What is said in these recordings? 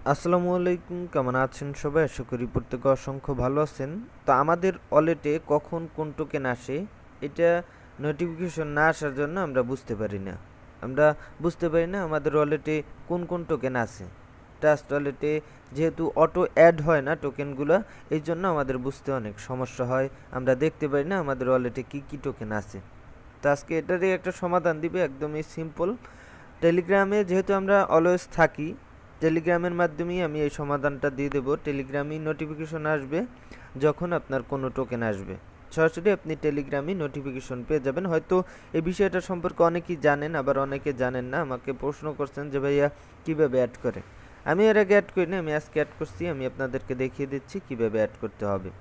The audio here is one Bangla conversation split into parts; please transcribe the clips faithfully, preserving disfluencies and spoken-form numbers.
আসসালামু আলাইকুম, কেমন আছেন সবাই? আশা করি প্রত্যেকে অসংখ্য ভালো আছেন। তো আমাদের ওয়ালেটে কখন কোন টোকেন আসে এটা নোটিফিকেশন না আসার জন্য আমরা বুঝতে পারি না আমরা বুঝতে পারি না আমাদের ওয়ালেটে কোন কোন টোকেন আছে। ট্রাস্ট ওয়ালেটে যেহেতু অটো অ্যাড হয় না টোকেনগুলো, এই জন্য আমাদের বুঝতে অনেক সমস্যা হয়। আমরা দেখতে পারি না আমাদের ওয়ালেটে কী কী টোকেন আছে। তো আজকে এটারই একটা সমাধান দিবে, একদমই সিম্পল। টেলিগ্রামে যেহেতু আমরা অলওয়েজ থাকি, টেলিগ্রামের মাধ্যমেই আমি এই সমাধানটা দিয়ে দেবো। টেলিগ্রামই নোটিফিকেশন আসবে যখন আপনার কোনো টোকেন আসবে, সরাসরি আপনি টেলিগ্রামই নোটিফিকেশন পেয়ে যাবেন। হয়তো এই বিষয়টা সম্পর্কে অনেকেই জানেন, আবার অনেকে জানেন না। আমাকে প্রশ্ন করছেন যে ভাইয়া কীভাবে অ্যাড করে। আমি এর আগে অ্যাড করিনি, আমি আজকে অ্যাড করছি। আমি আপনাদেরকে দেখিয়ে দিচ্ছি কীভাবে অ্যাড করতে হবে।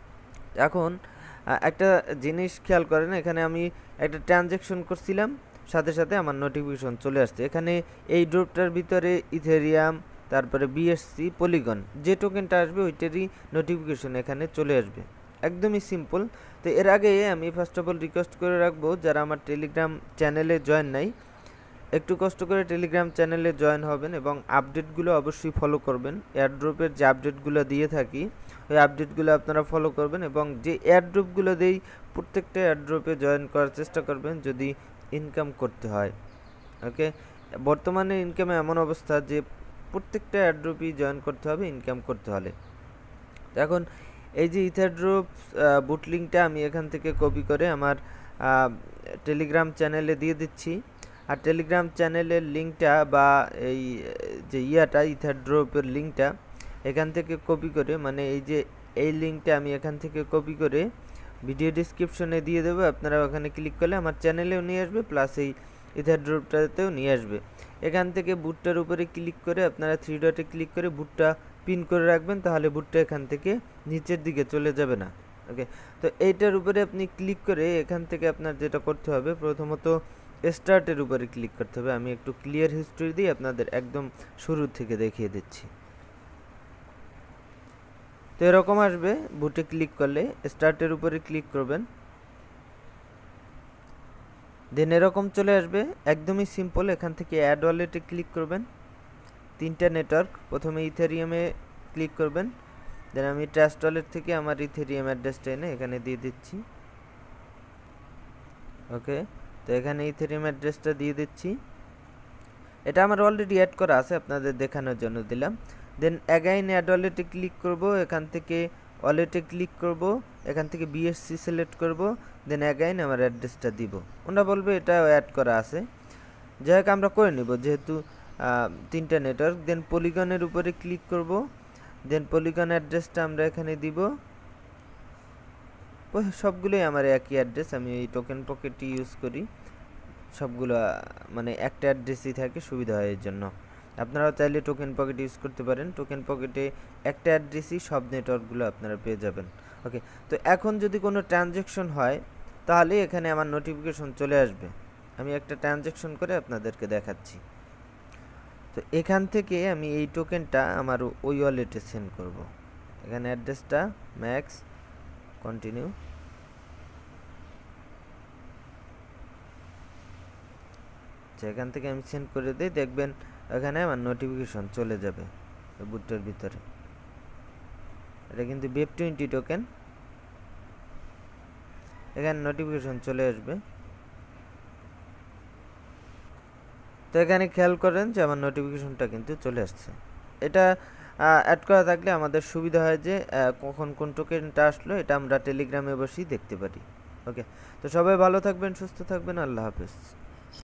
এখন একটা জিনিস খেয়াল করেন, এখানে আমি একটা ট্রানজ্যাকশন করছিলাম, সাথে সাথে আমার নোটিফিকেশন চলে আসছে। এখানে এই ড্রপটার ভিতরে ইথেরিয়াম, তারপরে বিএসসি, পলিগন, যে টোকেনটা আসবে ওইটারই নোটিফিকেশন এখানে চলে আসবে। একদমই সিম্পল। তো এর আগে আমি ফার্স্ট অফ অল রিকোয়েস্ট করে রাখবো, যারা আমার টেলিগ্রাম চ্যানেলে জয়েন নাই, একটু কষ্ট করে টেলিগ্রাম চ্যানেলে জয়েন হবেন এবং আপডেটগুলো অবশ্যই ফলো করবেন। এয়ারড্রপের যে আপডেটগুলো দিয়ে থাকি ওই আপডেটগুলো আপনারা ফলো করবেন এবং যে এয়ারড্রপগুলো দেই প্রত্যেকটা এয়ারড্রপে জয়েন করার চেষ্টা করবেন যদি ইনকাম করতে হয়। ওকে, বর্তমানে ইনকামে এমন অবস্থা যে প্রত্যেকটা এয়ারড্রপই জয়েন করতে হবে ইনকাম করতে হলে। এখন এই যে ইথারড্রপ বুট লিঙ্কটা আমি এখান থেকে কপি করে আমার টেলিগ্রাম চ্যানেলে দিয়ে দিচ্ছি। আর টেলিগ্রাম চ্যানেলের লিঙ্কটা বা এই যে ইয়াটা ইথারড্রপের লিঙ্কটা এখান থেকে কপি করে, মানে এই যে এই লিঙ্কটা আমি এখান থেকে কপি করে ভিডিও ডিসক্রিপশনে দিয়ে দেবো। আপনারা ওখানে ক্লিক করলে আমার চ্যানেলেও নিয়ে আসবে, প্লাস এই ইথারড্রপটাতেও নিয়ে আসবে। এখান থেকে বুটটার উপরে ক্লিক করে আপনারা থ্রি ডটে ক্লিক করে বুটটা পিন করে রাখবেন, তাহলে বুটটা এখান থেকে নিচের দিকে চলে যাবে না। ওকে, তো এইটার উপরে আপনি ক্লিক করে এখান থেকে আপনার যেটা করতে হবে, প্রথমত স্টার্টের উপরে ক্লিক করতে হবে। আমি একটু ক্লিয়ার হিস্ট্রি দিয়ে আপনাদের একদম শুরু থেকে দেখিয়ে দিচ্ছি। তো এরকম আসবে, বুটে ক্লিক করলে স্টার্টের উপরে ক্লিক করবেন, দেন এরকম চলে আসবে। একদমই সিম্পল। এখান থেকে অ্যাড ওয়ালেটে ক্লিক করবেন, তিনটা নেটওয়ার্ক, প্রথমে ইথেরিয়ামে ক্লিক করবেন, দেন আমি ট্রাস্ট ওয়ালেট থেকে আমার ইথেরিয়াম অ্যাড্রেসটা এনে এখানে দিয়ে দিচ্ছি। ওকে, তো এখানে ইথেরিয়াম অ্যাড্রেসটা দিয়ে দিচ্ছি। এটা আমার অলরেডি অ্যাড করা আছে, আপনাদের দেখানোর জন্য দিলাম। দেন অ্যাগাইন অ্যাড ওয়ালেটে ক্লিক করব, এখান থেকে ওয়ালেটে ক্লিক করব, এখান থেকে বিএসসি সিলেক্ট করব, দেন অ্যাগাইন আমার অ্যাড্রেসটা দিব। ওনারা বলবে এটা অ্যাড করা আছে, যাই হোক আমরা করে নিব যেহেতু তিনটা নেটওয়ার্ক। দেন পলিগনের উপরে ক্লিক করব, দেন পলিগন অ্যাড্রেসটা আমরা এখানে দিব। সবগুলোই আমার একই অ্যাড্রেস, আমি এই টোকেন পকেটই ইউজ করি। সবগুলো মানে একটা অ্যাড্রেসই থাকে, সুবিধা হয় এর জন্য। আপনারাও চাইলে টোকেন পকেট ইউজ করতে পারেন। টোকেন পকেটে একটা অ্যাড্রেসই সব নেটওয়ার্কগুলো আপনারা পেয়ে যাবেন। ওকে, তো এখন যদি কোনো ট্রানজ্যাকশন হয় তাহলে এখানে আমার নোটিফিকেশন চলে আসবে। আমি একটা ট্রানজ্যাকশন করে আপনাদেরকে দেখাচ্ছি। তো এখান থেকে আমি এই টোকেনটা আমার ওই ওয়ালেটে সেন্ড করব। এখানে অ্যাড্রেসটা ম্যাক্স কন্টিনিউ, এখান থেকে আমি সেন্ড করে দিই, দেখবেন এখানে আমার নোটিফিকেশন চলে যাবে বুটটার ভিতরে। এটা কিন্তু বেব টোয়েন্টি টোকেন, এখানে নোটিফিকেশন চলে আসবে। তো এখানে খেয়াল করেন যে আমার নোটিফিকেশনটা কিন্তু চলে আসছে। এটা অ্যাড করা থাকলে আমাদের সুবিধা হয় যে কখন কোন টোকেনটা আসলো এটা আমরা টেলিগ্রামে বসেই দেখতে পারি। ওকে, তো সবাই ভালো থাকবেন, সুস্থ থাকবেন, আল্লাহ হাফেজ।